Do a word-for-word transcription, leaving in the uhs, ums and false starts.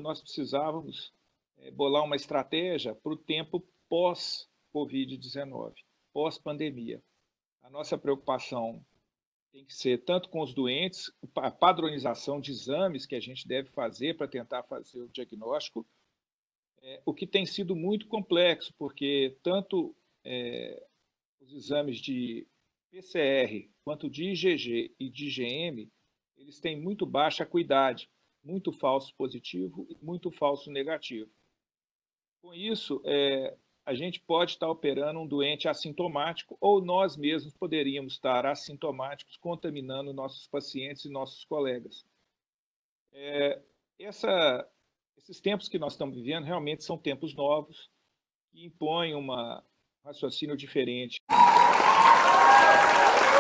nós precisávamos é, bolar uma estratégia para o tempo pós-Covid dezenove, pós-pandemia. A nossa preocupação tem que ser tanto com os doentes, a padronização de exames que a gente deve fazer para tentar fazer o diagnóstico, é, o que tem sido muito complexo, porque tanto é, os exames de P C R, quanto de I G G e de I G M, eles têm muito baixa acuidade, muito falso positivo e muito falso negativo. Com isso, é, a gente pode estar operando um doente assintomático ou nós mesmos poderíamos estar assintomáticos contaminando nossos pacientes e nossos colegas. É, essa, esses tempos que nós estamos vivendo realmente são tempos novos que impõem uma, um raciocínio diferente.